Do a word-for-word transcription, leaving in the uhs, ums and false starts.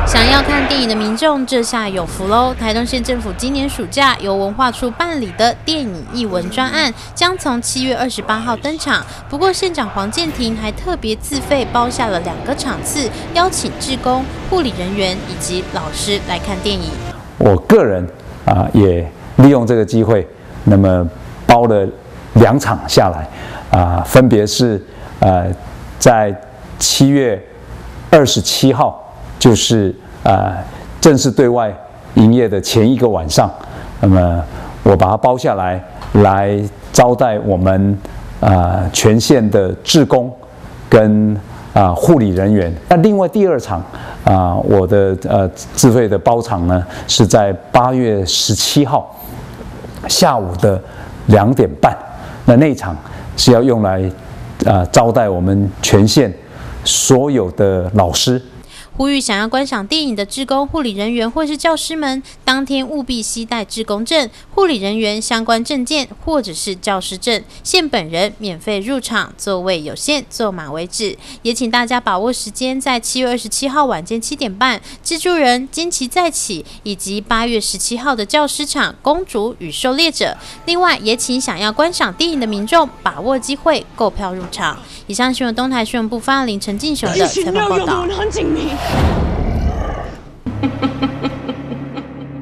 想要看电影的民众，这下有福喽！台东县政府今年暑假由文化处办理的电影艺文专案，将从七月二十八号登场。不过，县长黄健庭还特别自费包下了两个场次，邀请志工、护理人员以及老师来看电影。 我个人啊、呃，也利用这个机会，那么包了两场下来，啊、呃，分别是呃在七月二十七号。就是呃正式对外营业的前一个晚上，那么我把它包下来，来招待我们呃全县的志工跟啊、呃、护理人员。那另外第二场啊、呃，我的呃自费的包场呢是在八月十七号下午的两点半。那那一场是要用来啊、呃、招待我们全县所有的老师。 呼吁想要观赏电影的志工、护理人员或是教师们，当天务必携带志工证、护理人员相关证件或者是教师证，县本人免费入场，座位有限，坐满为止。也请大家把握时间，在七月二十七号晚间七点半，蜘蛛人惊奇再起，以及八月十七号的教师场公主与狩猎者。另外，也请想要观赏电影的民众把握机会购票入场。以上新闻东台新闻部发言人陈进雄的采访报道。 很紧密。